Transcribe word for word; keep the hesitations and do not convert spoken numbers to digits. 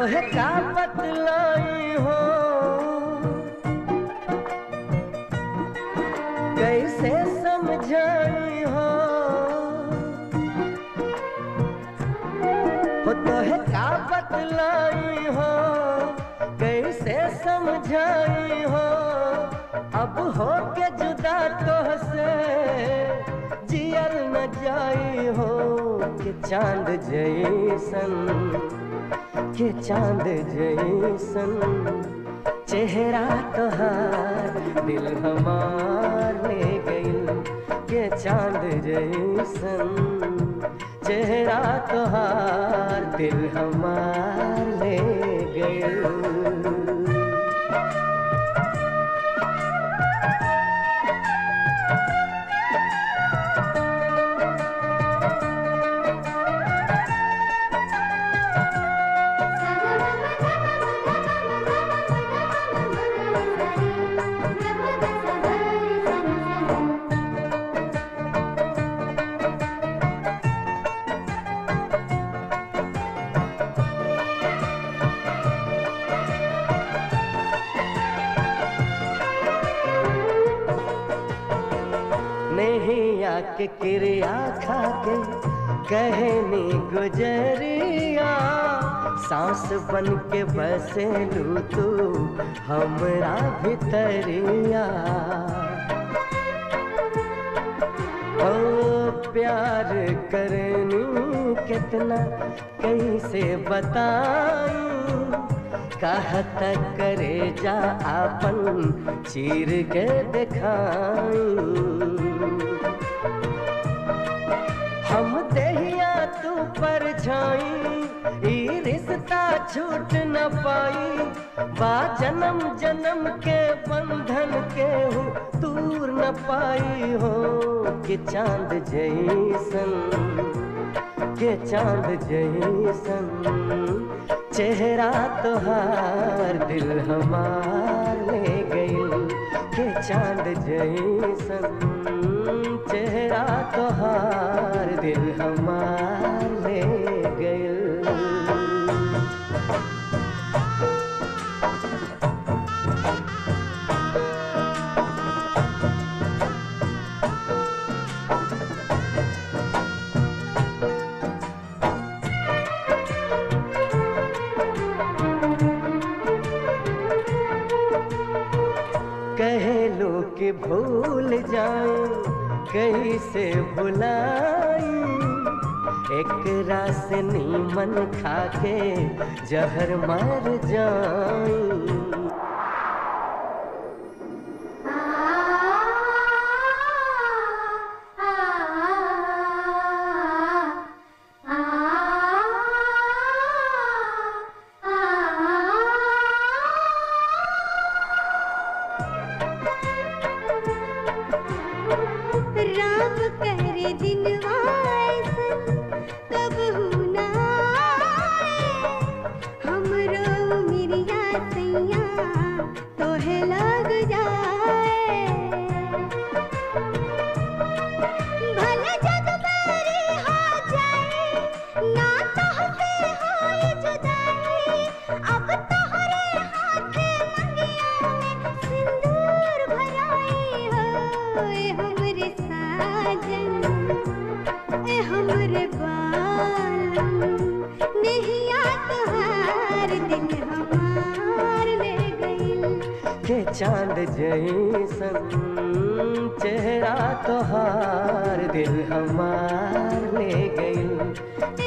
है का बतलाई हो, कैसे समझाई हो, हो तो है का बतलाई हो, कैसे समझाई हो। अब हो के जुदा तो से जियल न जाई हो, कि चांद जैसन, के चांद जैसन चेहरा तोहार दिल हमार ले गइल, के चांद जैसन चेहरा तोहार दिल हमार ले गइल। नैया के क्रिया खा के कहनी गुजरिया, सांस बन के बसेलू तू हमरा भितरिया। ओ प्यार करनी कितना कैसे बताई, कहत करे जा आपन चीर के दिखाई। हम देहिया तू परछाई, ई रिश्ता छूट न पाई, बा जन्म जन्म के बंधन के हो दूर न पाई हो। कि चांद जैसन, के चांद जैसन चेहरा तोहार दिल हमार ले गइल, के चांद जैसन चेहरा तोहार दिल हमार ले गइल। कहे लो कि भूल जाऊं कैसे भुलाई, एक रास नीमन खाके जहर मर जाऊं। राम करे दिनवा ऐसन कब हुना हमरो मिरिया सैया तोहे लग जाए। भले जग मेरी हो जाए ना तोहसे होई जुदाई, अब तोहरे हाथे मंगिया में सिंदूर भराई हो। हमरे साजन ए हमरे बालम, नैया तोहार दिल हमार ले गइल, के चांद जैसन चेहरा तोहार दिल हमार ले गइल।